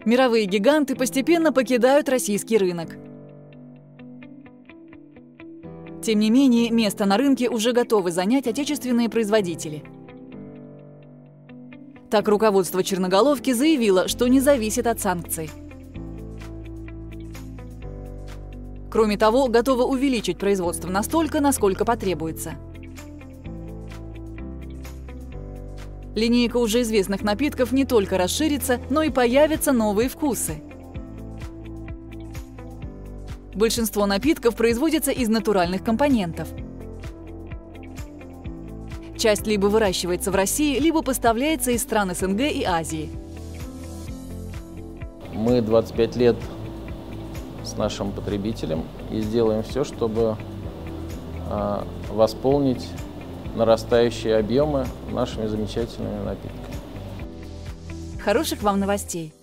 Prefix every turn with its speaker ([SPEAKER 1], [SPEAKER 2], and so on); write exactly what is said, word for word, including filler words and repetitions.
[SPEAKER 1] Мировые гиганты постепенно покидают российский рынок. Тем не менее, место на рынке уже готовы занять отечественные производители. Так, руководство Черноголовки заявило, что не зависит от санкций. Кроме того, готово увеличить производство настолько, насколько потребуется. Линейка уже известных напитков не только расширится, но и появятся новые вкусы. Большинство напитков производится из натуральных компонентов. Часть либо выращивается в России, либо поставляется из стран СНГ и Азии.
[SPEAKER 2] Мы двадцать пять лет с нашим потребителем и сделаем все, чтобы э, восполнить нарастающие объемы нашими замечательными напитками.
[SPEAKER 1] Хороших вам новостей!